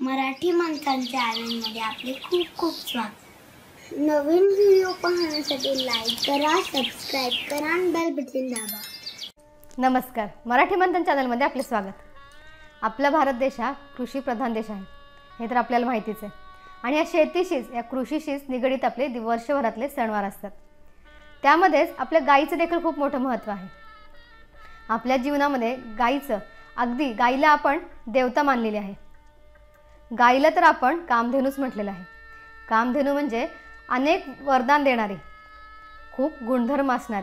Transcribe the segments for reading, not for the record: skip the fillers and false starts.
मराठी माणसांच्या चॅनलमध्ये आपले खूप खूप स्वागत। नवीन व्हिडिओ पाहण्यासाठी लाईक करा, सबस्क्राइब करा आणि बेल बटन दाबा। नमस्कार, मराठी मंथन चॅनलमध्ये आपले स्वागत। आपला भारत देश हा कृषी प्रधान देश आहे, हे तर आपल्याला माहितीच आहे। आणि या शेतीशीच या कृषीशीच निगडित आपले वर्षभरातले सणवार असतात। त्यामध्येच आपल्या गायीचं देखील खूप मोठं महत्त्व आहे। आपल्या जीवनामध्ये गायीचं अगदी गायीला आपण देवता मानलेली आहे। गायीला तर आपण कामधेनूच म्हटलेलं आहे। कामधेनू म्हणजे अनेक वरदान देणारी, खूप गुणधर्म असणारी।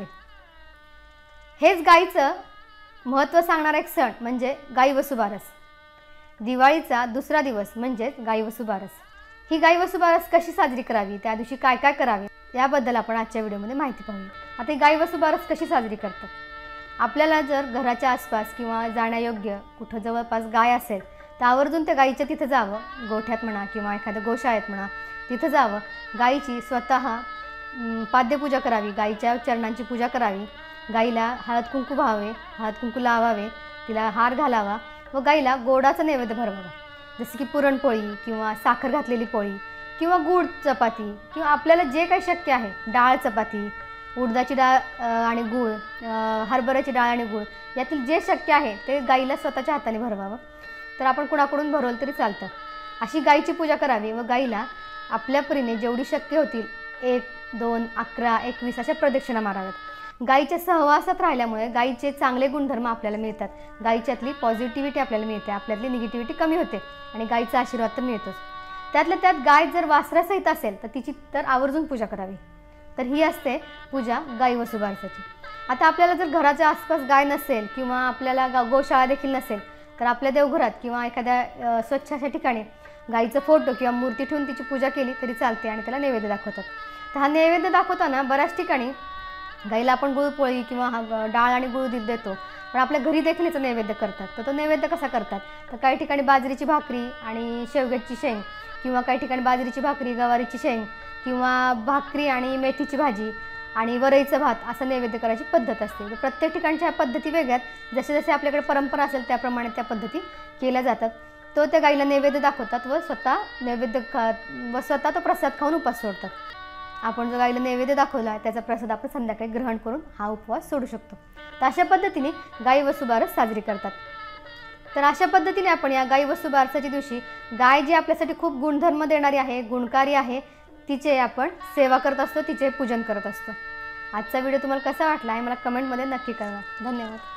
हेच गायीचं महत्त्व सांगणारा एक सण म्हणजे गाई वसुबारस। दिवाळीचा दुसरा दिवस म्हणजे गाई वसुबारस। ही गाई वसुबारस कशी साजरी करावी, त्या दिवशी काय काय करावे, याबद्दल आपण आजच्या व्हिडिओमध्ये माहिती पाहूया। आता ही गाई वसुबारस कशी साजरी करतात? आपल्याला जर घराच्या आसपास किंवा जाण्यायोग्य कुठं जवळपास गाय असेल तर आवर्जून त्या गायीच्या तिथं जावं, गोठ्यात म्हणा किंवा एखाद्या गोशाळेत म्हणा, तिथं जावं। गायीची स्वतः पाद्यपूजा करावी, गायीच्या चरणांची पूजा करावी, गायीला हळद कुंकू व्हावे, हळद कुंकू लावावे, तिला हार घालावा व गायीला गोडाचा नैवेद्य भरवावा। जसे की पुरणपोळी किंवा साखर घातलेली पोळी किंवा गूळ चपाती किंवा आपल्याला जे काही शक्य आहे, डाळ चपाती, उडदाची डाळ आणि गूळ, हरभऱ्याची डाळ आणि गूळ, यातील जे शक्य आहे ते गायीला स्वतःच्या हाताने भरवावं। तर आपण कुणाकडून भरवलं तरी चालतं। अशी गायीची पूजा करावी व गायीला आपल्या परीने जेवढी शक्य होतील 1, 2, 11, 21 अशा प्रदक्षिणा माराव्यात। गायीच्या सहवासात राहिल्यामुळे गायीचे चांगले गुणधर्म आपल्याला मिळतात। गायीच्यातली पॉझिटिव्हिटी आपल्याला मिळते, आपल्यातली निगेटिव्हिटी कमी होते आणि गायीचा आशीर्वाद तर मिळतोच। त्यातल्या त्यात गाय जर वासरासहित असेल तर तिची तर आवर्जून पूजा करावी। तर ही असते पूजा गाई वसुबारसाची। आता आपल्याला जर घराच्या आसपास गाय नसेल किंवा आपल्याला गोशाळा देखील नसेल तर आपल्या देवघरात किंवा एखाद्या स्वच्छ अशा ठिकाणी गायीचा फोटो किंवा मूर्ती ठेवून तिची पूजा केली तरी चालते आणि त्याला नैवेद्य दाखवतात। तर हा नैवेद्य दाखवताना बऱ्याच ठिकाणी गायीला आपण गुळपोळी किंवा डाळ आणि गूळ देतो, पण आपल्या घरी देखील याचा नैवेद्य करतात। तर तो नैवेद्य कसा करतात? तर काही ठिकाणी बाजरीची भाकरी आणि शेवग्याची शेंग किंवा काही ठिकाणी बाजरीची भाकरी, गवारीची शेंग किंवा भाकरी आणि मेथीची भाजी आणि वरईचं भात असं नैवेद्य करायची पद्धत असते। तर प्रत्येक ठिकाणच्या पद्धती वेगळ्यात, जसे जसे आपल्याकडे परंपरा असेल त्याप्रमाणे त्या पद्धती केल्या जातात। तो त्या गाईला नैवेद्य दाखवतात व स्वतः तो प्रसाद खाऊन उपवास सोडतात। आपण जो गाईला नैवेद्य दाखवला त्याचा प्रसाद आपण संध्याकाळी ग्रहण करून हा उपवास सोडू शकतो। तर अशा पद्धतीने गाई वसुबारस साजरी करतात। तर अशा पद्धतीने आपण या गाई वसुबारसाच्या दिवशी गाय जी आपल्यासाठी खूप गुणधर्म देणारी आहे, गुणकारी आहे, तिचे आपण सेवा करत असतो, तिचे पूजन करत असतो। आजचा व्हिडिओ तुम्हाला कसा वाटला आहे मला कमेंटमध्ये नक्की कळवा। धन्यवाद।